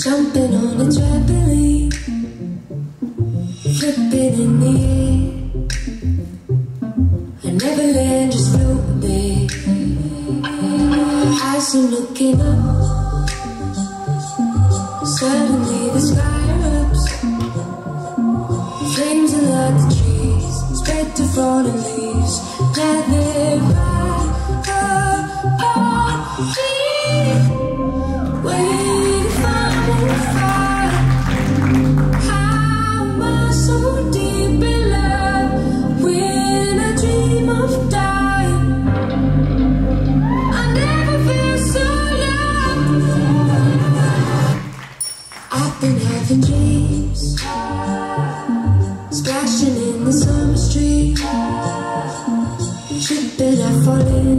Jumping on a trampoline, flipping in the air. I never land, just float there. As I'm looking up, suddenly the sky erupts. Flames that light the trees, spread to fallen leaves. Now they're right upon me, waiting for more fire. How am I so deep in love when I dream of dying? I never feel so young. I've been having dreams, splashing in the summer street, tripping, I fall in.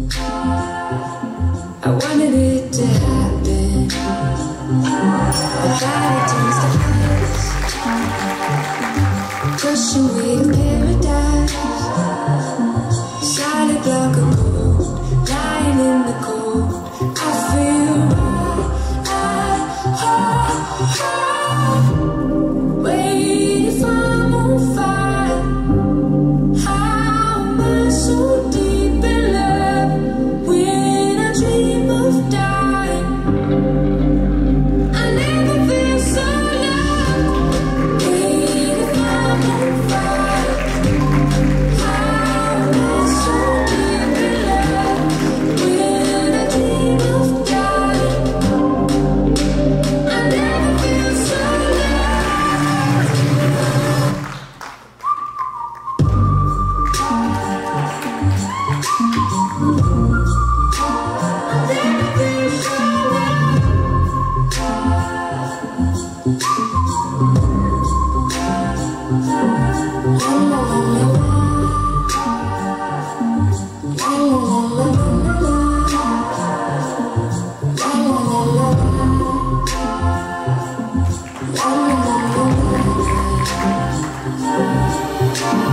I wanted it to happen, but that it turns to ice. Crushing wave of paradise, solid block of gold, lying in the cold. I feel right, waiting for more fire. How am I so deep in love when I dream of dying? I never feel so young, waiting for more fire. How am I so deep in love when I dream of dying? I never feel so young.